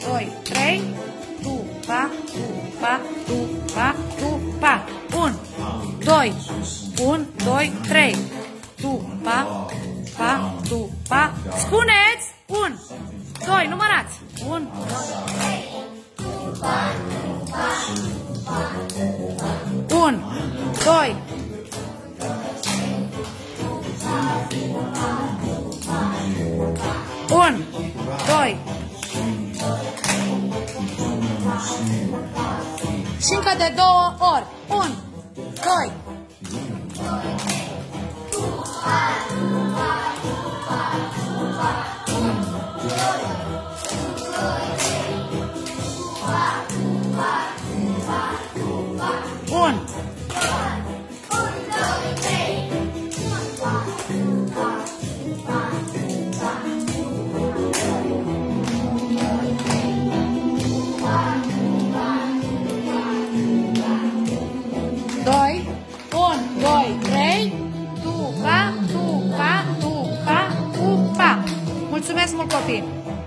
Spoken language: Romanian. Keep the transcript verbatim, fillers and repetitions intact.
doi, trei. Tu, pa, tu, pa, tu, pa, tu, pa. Un, doi, un, doi, trei. Tu, pa, pa, tu, pa. Spuneți! Un, doi, numărați. Un, doi, trei. Tu, pa, tu, pa, tu, pa. Un, doi. Un, doi. Și încă de două ori. Un, doi. Un. Doi. Un, doi, trei. Tu, pa, tu, pa, tu, pa, tu, pa. Mulțumesc mult, copii!